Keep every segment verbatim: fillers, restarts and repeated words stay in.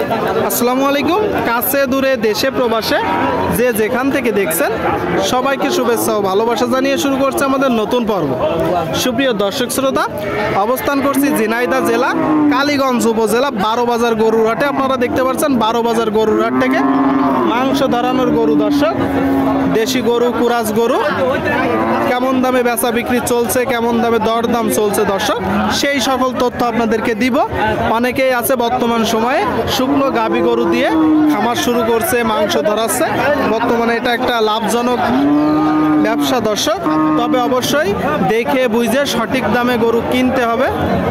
আসসালামু আলাইকুম। কাছে দূরে দেশে প্রবাসে যে যেখান থেকে দেখছেন সবাইকে শুভেচ্ছা ও ভালোবাসা জানিয়ে শুরু করছে আমাদের নতুন পর্ব। সুপ্রিয় দর্শক শ্রোতা, অবস্থান করছি ঝিনাইদহ জেলা কালীগঞ্জ উপজেলা বারো বাজার গরুর হাটে। আপনারা দেখতে পাচ্ছেন বারো বাজার গরুর হাট থেকে মাংস ধরানোর গরু দর্শক, দেশি গরু, কুরাজ গরু কেমন দামে বেচা বিক্রি চলছে, কেমন দামে দরদাম চলছে দর্শক, সেই সকল তথ্য আপনাদেরকে দিব। অনেকেই আছে বর্তমান সময়ে শুকনো গাভী গরু দিয়ে খামার শুরু করছে, মাংস ধরাচ্ছে। বর্তমানে এটা একটা লাভজনক ব্যবসা দর্শক, তবে অবশ্যই দেখে বুঝে সঠিক দামে গরু কিনতে হবে।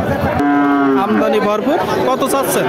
আমদানি ভরপুর। কত চাচ্ছেন?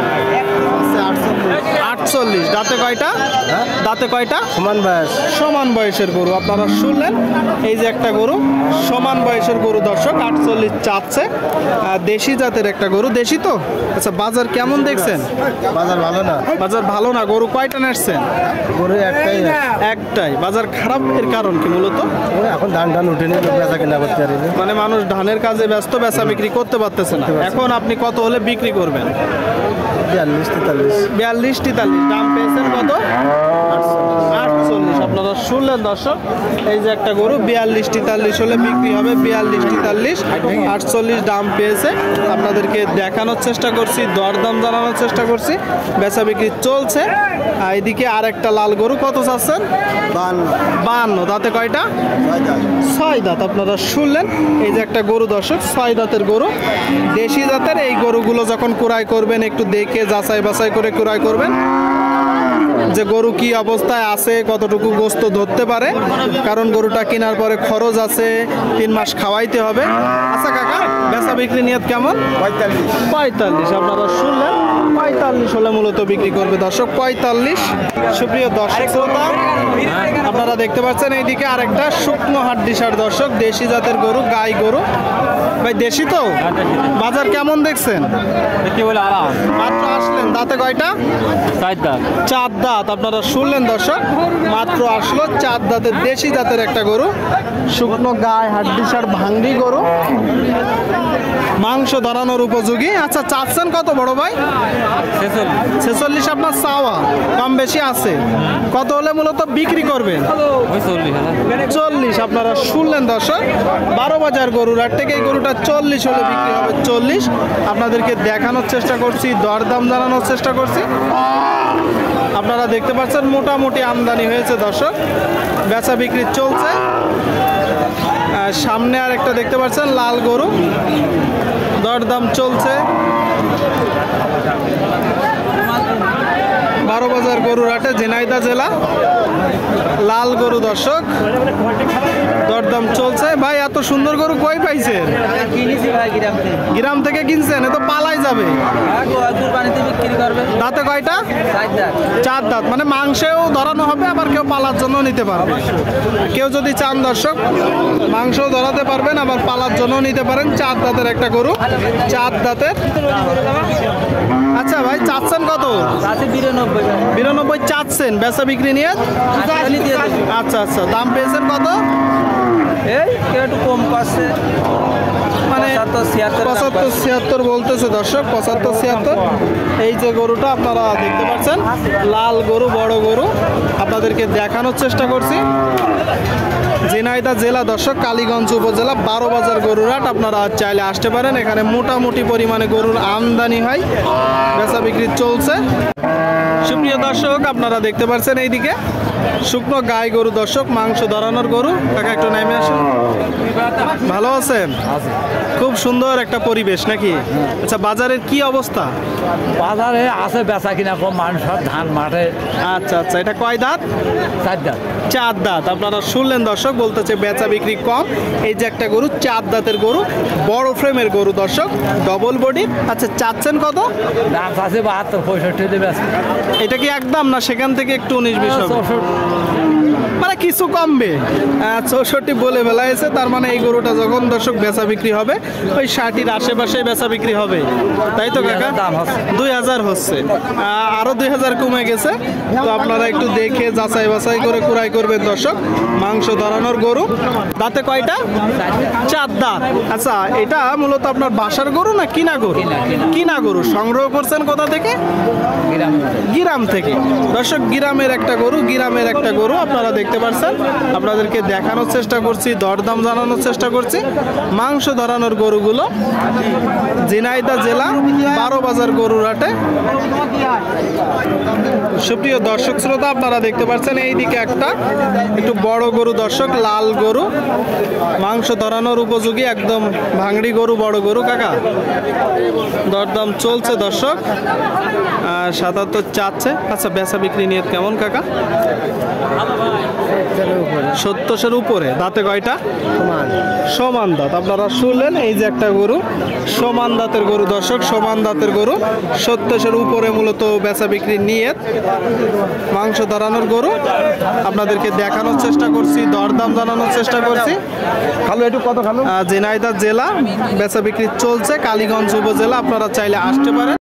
আটচল্লিশ। দাঁতে কয়টা? দাঁতে কয়টা? সমান বয়স। সমান বয়সের গরু আপনারা শুনলেন। এই যে একটা গরু সমান বয়সের গরু দর্শক, আটচল্লিশ চাচ্ছে। দেশি জাতের একটা গরু। দেশি তো? আচ্ছা, বাজার কেমন দেখছেন? বাজার ভালো না। বাজার ভালো না। গরু কয়টা নাড়ছেন? গরু একটাই। একটাই। বাজার খারাপ এর কারণ কি মূলত? এখন ধান ধান উঠেনি, বেচা কিনা করতে পারি না। মানে মানুষ ধানের কাজে ব্যস্ত, বেচা বিক্রি করতে পারতেছে না। এখন আপনি কত হলে বিক্রি করবেন? বিয়াল্লিশ তেতাল্লিশ। বিয়াল্লিশ তেতাল্লিশ। দাম পেয়েছেন কত? আটচল্লিশ। আপনারা শুনলেন দর্শক, এই যে একটা গরু বিয়াল্লিশ তেতাল্লিশ হলে বিক্রি হবে। বিয়াল্লিশ তেতাল্লিশ, আটচল্লিশ দাম পেয়েছে। আপনাদেরকে দেখানোর চেষ্টা করছি, দরদাম জানানোর চেষ্টা করছি। বেচা বিক্রি চলছে। আর এদিকে আর একটা লাল গরু। কত চাচ্ছেন? বান্ন। দাঁতে কয়টা? ছয় দাঁত। আপনারা শুনলেন, এই যে একটা গরু দর্শক, ছয় দাঁতের গরু, দেশি জাতের। এই গরুগুলো যখন ক্রয় করবেন একটু দেখে যাচাই বাছাই করে ক্রয় করবেন যে গরু কি অবস্থায় আছে, কতটুকু গোস্ত ধরতে পারে, কারণ গরুটা কেনার পরে খরচ আছে, তিন মাস খাওয়াইতে হবে। আচ্ছা কাকা, বেচা বিক্রি নিয়ত কেমন? পঁয়তাল্লিশ। পঁয়তাল্লিশ। আপনারা শুনলেন, পঁয়তাল্লিশ হলে মূলত বিক্রি করবে দর্শক, পঁয়তাল্লিশ। সুপ্রিয় দর্শক শ্রোতা, আপনারা দেখতে পাচ্ছেন এইদিকে আরেকটা শুকনো হাড্ডিসার দর্শক, দেশি জাতের গরু, গাই গরু। ভাই দেশি তো? বাজার কেমন দেখছেন? মাত্র আসলেন। দাঁতে কয়টা? চার দাঁত। আপনারা শুনলেন দর্শক, মাত্র আসলো চার দাঁতের দেশি জাতের একটা গরু, শুকনো গায়ে হাড্ডিসার ভাঙ্গি গরু, মাংস ধরানোর উপযোগী। আচ্ছা, চাচ্ছেন কত বড় ভাই? ছেচল্লিশ। আপনার চাওয়া কম বেশি আছে, কত হলে মূলত বিক্রি করবেন? চল্লিশ। আপনারা শুনলেন দর্শক, বারো বাজার গরুর হাট থেকে এই গরুটা চল্লিশ হলে বিক্রি হবে। চল্লিশ। আপনাদেরকে দেখানোর চেষ্টা করছি, দরদাম জানানোর চেষ্টা করছি। আপনারা দেখতে পাচ্ছেন মোটামুটি আমদানি হয়েছে দর্শক, বেচা বিক্রি চলছে। সামনে আর একটা দেখতে পাচ্ছেন লাল গরু, দরদাম চলছে। বারো বাজার গরুর হাটে ঝিনাইদহ জেলা, লাল গরু দর্শক, দরদাম চলছে। ভাই এত সুন্দর গরু কই পাইছেন? গ্রাম থেকে কিনছেন? এ তো পালাই যাবে। দাঁতে কয়টা? চার দাঁত। মানে মাংসেও ধরানো হবে, আবার কেউ পালার জন্য নিতে পারবে। কেউ যদি চান দর্শক, মাংসও ধরাতে পারবেন, আবার পালার জন্য নিতে পারেন। চার দাঁতের একটা গরু, চার দাঁতের। আচ্ছা ভাই, চাচ্ছেন কত? বিরানব্বই চাচ্ছেন। বেচা বিক্রি নিয়ে? আচ্ছা আচ্ছা। দাম পেয়েছেন কত? এই একটু কম পাচ্ছে, মানে পঁচাত্তর ছিয়াত্তর বলতেছে দর্শক, পঁচাত্তর ছিয়াত্তর। এই যে গরুটা আপনারা দেখতে পাচ্ছেন, লাল গরু, বড় গরু, আপনাদেরকে দেখানোর চেষ্টা করছি। ঝিনাইদহ জেলা দর্শক, কালীগঞ্জ উপজেলা, বারো বাজার গরুর হাট। আপনারা চাইলে আসতে পারেন। এখানে মোটামুটি পরিমাণে গরুর আমদানি হয়, বেচা বিক্রি চলছে। সুপ্রিয় দর্শক, আপনারা দেখতে পাচ্ছেন এইদিকে শুকনো গাই গরু দর্শক, মাংস ধরানোর গরু। কাকা একটু নেমে আসুন। ভালো আছেন? খুব সুন্দর একটা পরিবেশ নাকি? আচ্ছা, বাজারের কি অবস্থা? বাজারে আছে বেচা কিনা কম, মানুষ ধান মাঠে। আচ্ছা আচ্ছা। এটা কয় দাঁত? চার দাঁত। চার দাঁত। আপনারা শুনলেন দর্শক, বলতেছে বেচা বিক্রি কম। এই যে একটা গরু, চার দাঁতের গরু, বড় ফ্রেমের গরু দর্শক, ডবল বডি। আচ্ছা, চাচ্ছেন কত? দাম আছে বাহাত্তর পঁয়ষট্টি দেবে। এটা কি একদম না সেখান থেকে একটু উনিশ বিশ হবে? মানে কিছু কমবে। চৌষট্টি বলে বেলা এসে, তার মানে এই গরুটা যখন দর্শক বেচা বিক্রি হবে ওই ষাটির আশেপাশে বেচা বিক্রি হবে, তাই তো কাকা? দুই হাজার হচ্ছে, আরো দুই হাজার কমে গেছে। তো আপনারা একটু দেখে যাচাই বাছাই করে ক্রয় করবেন দর্শক। মাংস ধরানোর গরু। দাঁতে কয়টা? চার দাঁত। আচ্ছা, এটা মূলত আপনার বাসার গরু না কিনা গরু? কিনা গরু। সংগ্রহ করছেন কোথা থেকে? গ্রাম থেকে। দর্শক গ্রামের একটা গরু, গ্রামের একটা গরু আপনারা দেখতে পাচ্ছেন, আপনাদেরকে দেখানোর চেষ্টা করছি, দরদাম জানানোর চেষ্টা করছি। মাংস ধরানোর গরুগুলো ঝিনাইদহ জেলা বারো বাজার গরুর হাটে। সুপ্রিয় দর্শক শ্রোতা, আপনারা দেখতে পাচ্ছেন এইদিকে একটা একটু বড় গরু, দর্শক লাল গরু, মাংস ধরানোর উপযোগী একদম ভাঙড়ি গরু, বড় গরু কাকা। দরদাম চলছে দর্শক, সাতাত্তর চাচ্ছে। আচ্ছা বেচা বিক্রি নিয়ে কেমন কাকা? সত্তরের উপরে। দাঁতে কয়টা? সমান দাঁত। আপনারা শুনলেন, এই যে একটা গরু সমান দাঁতের গরু দর্শক, সমান দাঁতের গরু, সত্তরের উপরে মূলত বেচা বিক্রি নিয়ে। মাংস ধরানোর গরু আপনাদেরকে দেখানোর চেষ্টা করছি, দরদাম জানানোর চেষ্টা করছি। খালো একটু কত খালো? ঝিনাইদহ জেলা বেচা বিক্রি চলছে, কালীগঞ্জ উপজেলা। আপনারা চাইলে আসতে পারেন।